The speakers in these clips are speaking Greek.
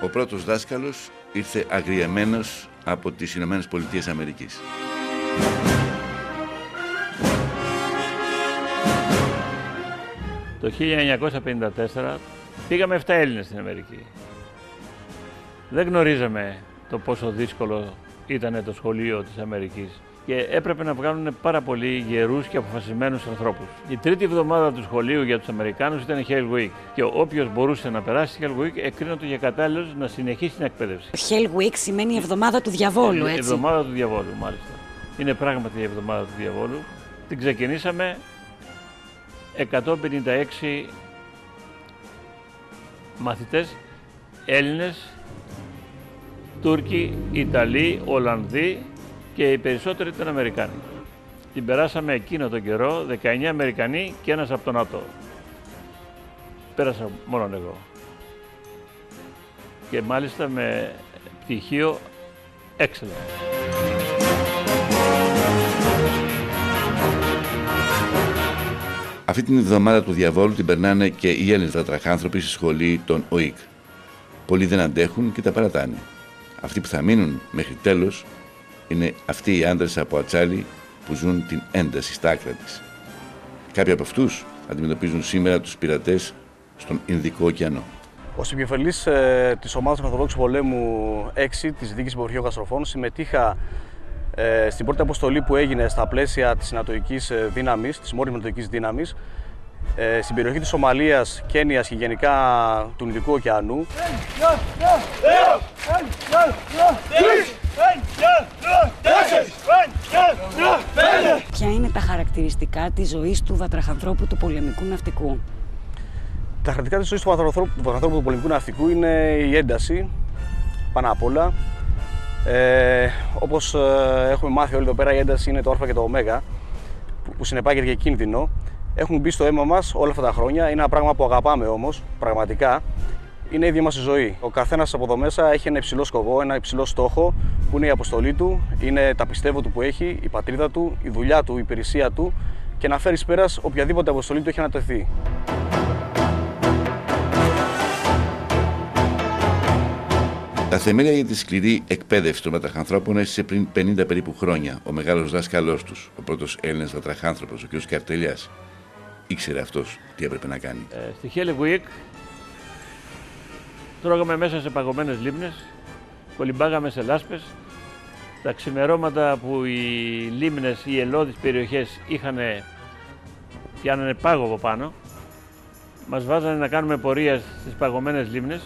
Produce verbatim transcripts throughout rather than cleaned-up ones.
Ο πρώτος δάσκαλος ήρθε αγριεμένος από τις Ηνωμένες Πολιτείες Αμερικής. Το χίλια εννιακόσια πενήντα τέσσερα πήγαμε επτά Έλληνες στην Αμερική. Δεν γνωρίζαμε το πόσο δύσκολο ήταν το σχολείο της Αμερικής και έπρεπε να βγάλουν πάρα πολύ γερούς και αποφασισμένους ανθρώπους. Η τρίτη εβδομάδα του σχολείου για τους Αμερικάνους ήταν η Hell Week και όποιος μπορούσε να περάσει τη Hell Week εκκρίνεται για κατάλληλος να συνεχίσει την εκπαίδευση. Hell Week σημαίνει εβδομάδα του διαβόλου, έτσι. Εβδομάδα του διαβόλου, μάλιστα. Είναι πράγματι η εβδομάδα του διαβόλου. Την ξεκινήσαμε εκατόν πενήντα έξι μαθητές, Έλληνες, Τούρκοι, Ιταλοί, Ολλανδοί και οι περισσότεροι ήταν Αμερικάνοι. Την περάσαμε εκείνο τον καιρό, δεκαεννιά Αμερικανοί και ένας από τον ΝΑΤΟ. Πέρασα μόνον εγώ. Και μάλιστα με πτυχίο excellent. Αυτή την εβδομάδα του διαβόλου την περνάνε και οι Έλληνες βατραχάνθρωποι στη σχολή των Ο Ι Κ. Πολλοί δεν αντέχουν και τα παρατάνε. Αυτοί που θα μείνουν μέχρι τέλος είναι αυτοί οι άντρες από Ατσάλι που ζουν την ένταση στα άκρα της. Κάποιοι από αυτούς αντιμετωπίζουν σήμερα τους πειρατές στον Ινδικό ωκεανό. Ως επικεφαλής ε, της ομάδας του Ορθοδόξου Πολέμου έξι της Δίκης Υπουργείου Καστροφών συμμετείχα ε, στην πρώτη αποστολή που έγινε στα πλαίσια της Νατοικής δύναμης, της μόνιμης Νατοικής δύναμης, ε, στην περιοχή της Σομαλίας, Κένιας και γενικά του Ινδικού ωκεανού. Ποια είναι τα χαρακτηριστικά της ζωής του βατραχανθρώπου του πολεμικού ναυτικού? Τα χαρακτηριστικά της ζωής του βατραχανθρώπου του, βατραχανθρώπου του πολεμικού ναυτικού είναι η ένταση, πάνω απ' όλα. Ε, όπως ε, έχουμε μάθει όλοι εδώ πέρα, η ένταση είναι το Α και το Ω, που, που συνεπάγεται και κίνδυνο. Έχουν μπει στο αίμα μας όλα αυτά τα χρόνια. Είναι ένα πράγμα που αγαπάμε όμως, πραγματικά. Είναι η ίδια μας η ζωή. Ο καθένας από εδώ μέσα έχει ένα υψηλό σκοπό, ένα υψηλό στόχο, που είναι η αποστολή του, είναι τα πιστεύω του που έχει, η πατρίδα του, η δουλειά του, η υπηρεσία του και να φέρει πέρας οποιαδήποτε αποστολή του έχει ανατεθεί. Τα θεμέλια για τη σκληρή εκπαίδευση των βατραχανθρώπων έστησε πριν πενήντα περίπου χρόνια ο μεγάλος δάσκαλός τους, ο πρώτος Έλληνας βατραχάνθρωπος, ο κ. Καρτελιάς. Ήξερε αυτός τι έπρεπε να κάνει. Ε, στη Hell Week τρώγαμε μέσα σε παγωμένες λίμνες, κολυμπάγαμε σε λάσπες. Τα ξημερώματα που οι λίμνες, οι ελώδεις περιοχές είχαν, πιάνανε πάγο από πάνω, μας βάζανε να κάνουμε πορεία στις παγωμένες λίμνες.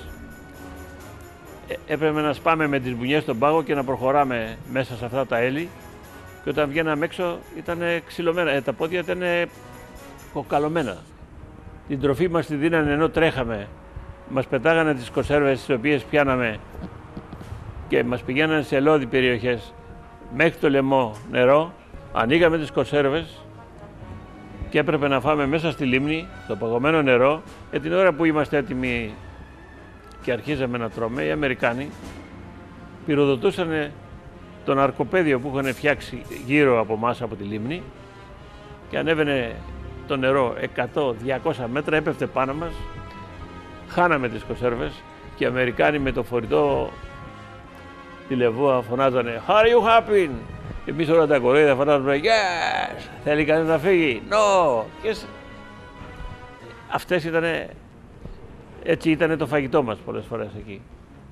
Έπρεπε να σπάμε με τις μπουνιές στον πάγο και να προχωράμε μέσα σε αυτά τα έλλη και όταν βγαίναμε έξω ήταν ξυλωμένα, ε, τα πόδια ήταν κοκαλωμένα. Την τροφή μας τη δίνανε ενώ τρέχαμε, μας πετάγανε τις κονσέρβες τις οποίες πιάναμε και μας πηγαίνανε σε ελώδη περιοχές μέχρι το λαιμό νερό, ανοίγαμε τις κονσέρβες και έπρεπε να φάμε μέσα στη λίμνη, στο παγωμένο νερό, και την ώρα που είμαστε έτοιμοι και αρχίζαμε να τρώμε, οι Αμερικάνοι πυροδοτούσαν το ναρκοπαίδιο που είχαν φτιάξει γύρω από εμάς από τη λίμνη και ανέβαινε το νερό εκατό με διακόσια μέτρα, έπεφτε πάνω μας, χάναμε τις κονσέρβες και οι Αμερικάνοι με το φορητό τηλεβόα φωνάζανε «How are you happy?» Εμείς όλα τα κοροϊδά φωνάζουμε «Yes!» Θέλει κανείς να φύγει? «No!» Και αυτές ήτανε, έτσι ήταν το φαγητό μας πολλές φορές εκεί.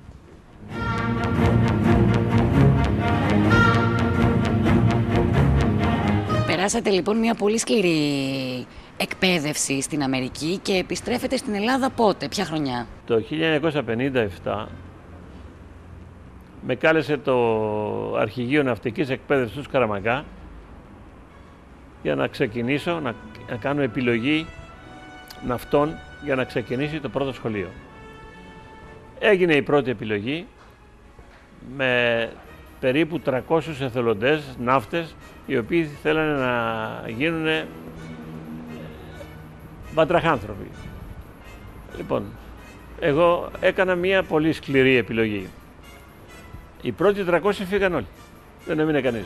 Περάσατε λοιπόν μια πολύ σκληρή εκπαίδευση στην Αμερική και επιστρέφετε στην Ελλάδα πότε, ποια χρονιά? Το χίλια εννιακόσια πενήντα επτά με κάλεσε το Αρχηγείο Ναυτικής Εκπαίδευσης του Σκαραμαγκά για να ξεκινήσω, να, να κάνω επιλογή ναυτών για να ξεκινήσει το πρώτο σχολείο. Έγινε η πρώτη επιλογή με περίπου τριακόσιους εθελοντές, ναύτες, οι οποίοι θέλανε να γίνουν βατραχάνθρωποι. Λοιπόν, εγώ έκανα μια πολύ σκληρή επιλογή. Οι πρώτοι τριακόσιοι φύγαν όλοι. Δεν έμεινε κανείς.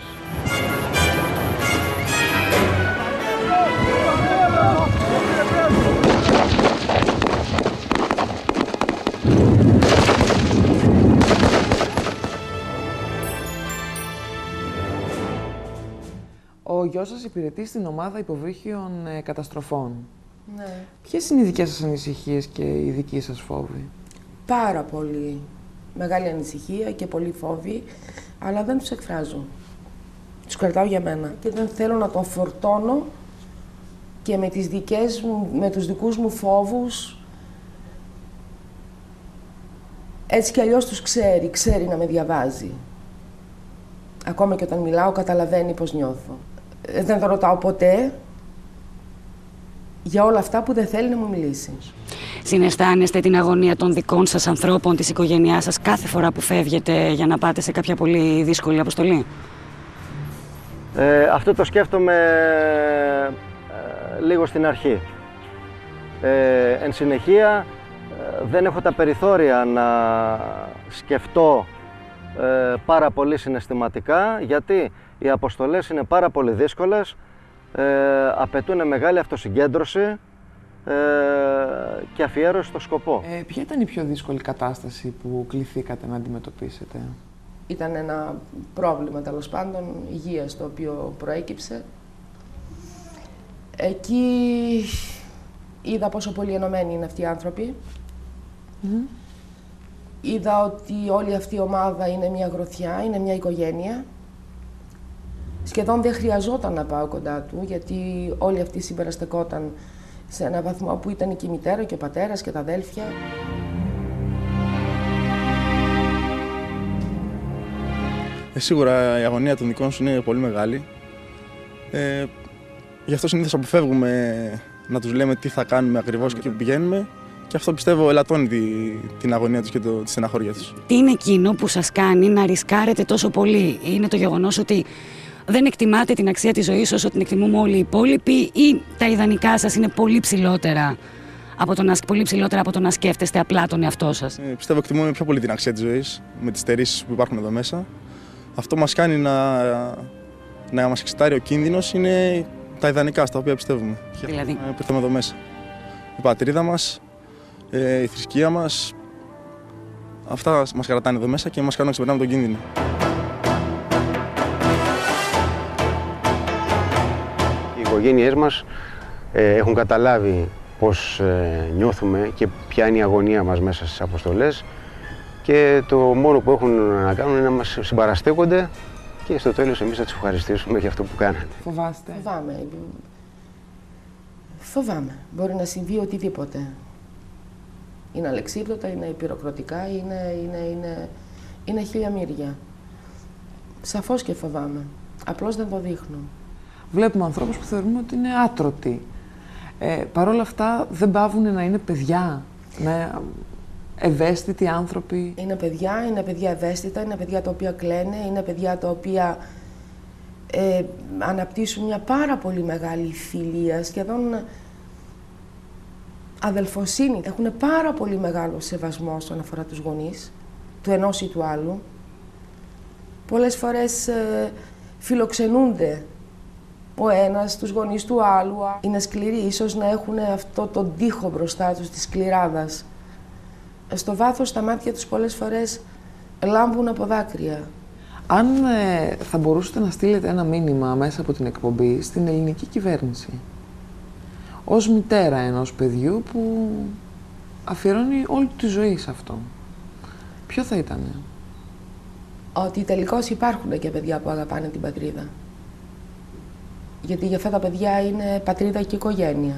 γιος σας υπηρετεί στην ομάδα υποβρύχιων ε, καταστροφών. Ναι. Ποιες είναι οι δικές σας ανησυχίες και οι δικοί σας φόβοι? Πάρα πολύ μεγάλη ανησυχία και πολύ φόβοι, αλλά δεν τους εκφράζω. Τους κρατάω για μένα και δεν θέλω να τον φορτώνω και με, τις δικές μου, με τους δικούς μου φόβους. Έτσι κι αλλιώς τους ξέρει, ξέρει να με διαβάζει. Ακόμα και όταν μιλάω καταλαβαίνει πώς νιώθω. Δεν το ρωτάω ποτέ για όλα αυτά που δεν θέλει να μου μιλήσει. Συναισθάνεστε την αγωνία των δικών σας ανθρώπων, της οικογένειάς σας, κάθε φορά που φεύγετε για να πάτε σε κάποια πολύ δύσκολη αποστολή? Ε, αυτό το σκέφτομαι ε, λίγο στην αρχή. Ε, εν συνεχεία ε, δεν έχω τα περιθώρια να σκεφτώ ε, πάρα πολύ συναισθηματικά, γιατί οι αποστολές είναι πάρα πολύ δύσκολες, ε, απαιτούν μεγάλη αυτοσυγκέντρωση ε, και αφιέρωση στο σκοπό. Ε, ποια ήταν η πιο δύσκολη κατάσταση που κληθήκατε να αντιμετωπίσετε? Ήταν ένα πρόβλημα, τέλος πάντων, υγείας, το οποίο προέκυψε. Εκεί είδα πόσο πολύ ενωμένοι είναι αυτοί οι άνθρωποι. Mm-hmm. Είδα ότι όλη αυτή η ομάδα είναι μια γροθιά, είναι μια οικογένεια. Σχεδόν δεν χρειαζόταν να πάω κοντά του, γιατί όλοι αυτοί συμπεραστεκόταν σε ένα βαθμό που ήταν και η μητέρα και ο πατέρας και τα αδέλφια. Ε, σίγουρα η αγωνία των δικών σου είναι πολύ μεγάλη. Ε, γι' αυτό συνήθως αποφεύγουμε να τους λέμε τι θα κάνουμε ακριβώς και που πηγαίνουμε. Και αυτό πιστεύω ελαττώνει τη, την αγωνία τους και το, τη στεναχώρια τους. Τι είναι εκείνο που σας κάνει να ρισκάρετε τόσο πολύ? Είναι το γεγονός ότι δεν εκτιμάτε την αξία της ζωής όσο την εκτιμούμε όλοι οι υπόλοιποι, ή τα ιδανικά σας είναι πολύ ψηλότερα από το να, πολύ ψηλότερα από το να σκέφτεστε απλά τον εαυτό σας? Ε, πιστεύω εκτιμούμε πιο πολύ την αξία της ζωής με τις στερήσεις που υπάρχουν εδώ μέσα. Αυτό μας κάνει να, να μας εξητάρει ο κίνδυνος είναι τα ιδανικά στα οποία πιστεύουμε. Δηλαδή? Που ήρθαμε εδώ μέσα. Η πατρίδα μας, η θρησκεία μας, αυτά μας κρατάνε εδώ μέσα και μας κάνουν να ξεπερνάμε τον κίνδυνο. Οι οικογένειές μας ε, έχουν καταλάβει πώς ε, νιώθουμε και ποια είναι η αγωνία μας μέσα στις αποστολές, και το μόνο που έχουν να κάνουν είναι να μας συμπαραστέκονται και στο τέλος εμείς θα τους ευχαριστήσουμε για αυτό που κάνανε. Φοβάστε? Φοβάμαι. Φοβάμαι. Μπορεί να συμβεί οτιδήποτε. Είναι αλεξίπτωτα, είναι υπηροκροτικά, είναι, είναι, είναι, είναι χίλια μύρια. Σαφώς και φοβάμαι. Απλώς δεν το δείχνω. Βλέπουμε ανθρώπους που θεωρούμε ότι είναι άτρωτοι. Ε, Παρ' όλα αυτά δεν παύουν να είναι παιδιά, να ευαίσθητοι άνθρωποι. Είναι παιδιά, είναι παιδιά ευαίσθητα, είναι παιδιά τα οποία κλαίνε, είναι παιδιά τα οποία ε, αναπτύσσουν μια πάρα πολύ μεγάλη φιλία, σχεδόν αδελφοσύνη. Έχουν πάρα πολύ μεγάλο σεβασμό όσον αφορά τους γονείς, του ενός ή του άλλου. Πολλές φορές ε, φιλοξενούνται ο ένας τους γονείς του άλλου. Είναι σκληροί, ίσως να έχουν αυτό τον τοίχο μπροστά τους της σκληράδας. Στο βάθος τα μάτια τους πολλές φορές λάμπουν από δάκρυα. Αν ε, θα μπορούσατε να στείλετε ένα μήνυμα μέσα από την εκπομπή στην ελληνική κυβέρνηση, ως μητέρα ενός παιδιού που αφιερώνει όλη τη ζωή σε αυτό, ποιο θα ήταν? Ότι τελικώς υπάρχουν και παιδιά που αγαπάνε την πατρίδα. Γιατί για αυτά τα παιδιά είναι πατρίδα και οικογένεια.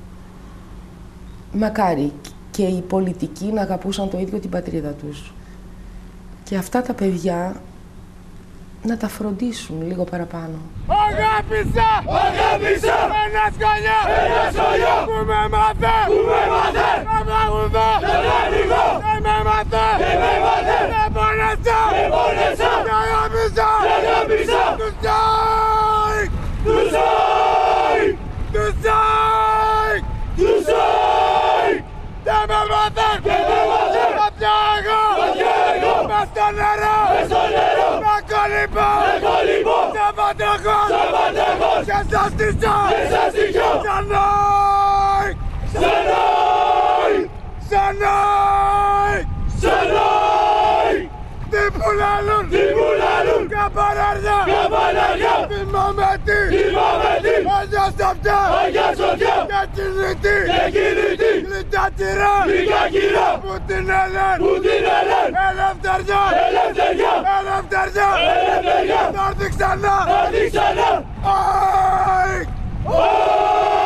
Μακάρι και οι πολιτικοί να αγαπούσαν το ίδιο την πατρίδα τους. Και αυτά τα παιδιά να τα φροντίσουν λίγο παραπάνω. Αγάπησα! Αγάπησα! Ένα σκαλιά! Ένα σκαλιά! Που με μάθε! Που με μάθε! Να τραγουδώ! Να τραγουδώ! Δεν με μάθε! Δεν με μάθε! Δεν πόνεσα! Δεν πόνεσα! Κι αγάπησα! Κι αγάπησα! Του Σάικ! Του Σάικ! Του Σάικ! Του Σάικ! Δεν με μάθε! Δεν με μάθε! Θα πιάγω! Θα πιάγω! Μες στο νερό! Μες στο νερό! Να κολυμπώ! Να κολυμπώ! Σαν πατραχός! Σαν πατραχός! Και σας στήσω! Και σας στήσω! Σανάικ! Σανάικ! Σανάικ! Σανάικ! Τι που λαλούν! Τι που λαλούν! Καμπανάρια! Καμπανάρια! Θυμάμαι τι! σαπιά, Αγιά σωτιά, και κινητή, και κινητή, γλυκά κυρά, γλυκά κυρά, που την έλεν, που την έλεν, ελευθεριά, ελευθεριά, ελευθεριά, ελευθεριά, θα έρθει ξανά, θα έρθει ξανά, ΑΕΚ!